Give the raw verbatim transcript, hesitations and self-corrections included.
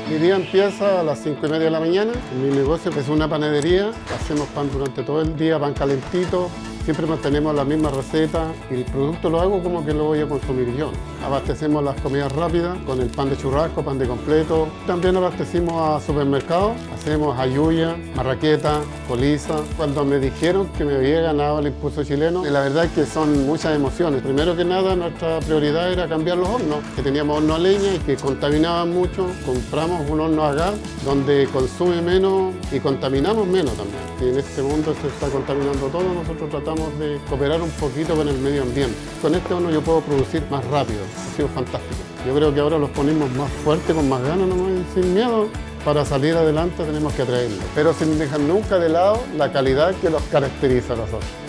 Mi día empieza a las cinco y media de la mañana. Mi negocio es una panadería. Hacemos pan durante todo el día, pan calentito. Siempre mantenemos la misma receta y el producto lo hago como que lo voy a consumir yo. Abastecemos las comidas rápidas con el pan de churrasco, pan de completo. También abastecimos a supermercados. Hacemos ayuya, marraqueta, coliza. Cuando me dijeron que me había ganado el impulso chileno, la verdad es que son muchas emociones. Primero que nada, nuestra prioridad era cambiar los hornos, que teníamos horno a leña y que contaminaban mucho. Compramos un horno a gas donde consume menos y contaminamos menos también. Y en este mundo se está contaminando todo, nosotros tratamos de cooperar un poquito con el medio ambiente. Con este horno yo puedo producir más rápido, ha sido fantástico. Yo creo que ahora los ponemos más fuerte, con más ganas, nomás, sin miedo. Para salir adelante tenemos que atraerlos, pero sin dejar nunca de lado la calidad que los caracteriza a nosotros.